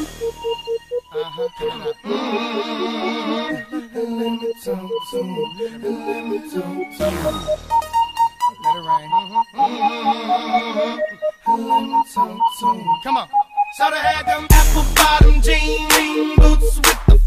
Let it rain. Come on. So they had them apple bottom jean boots with the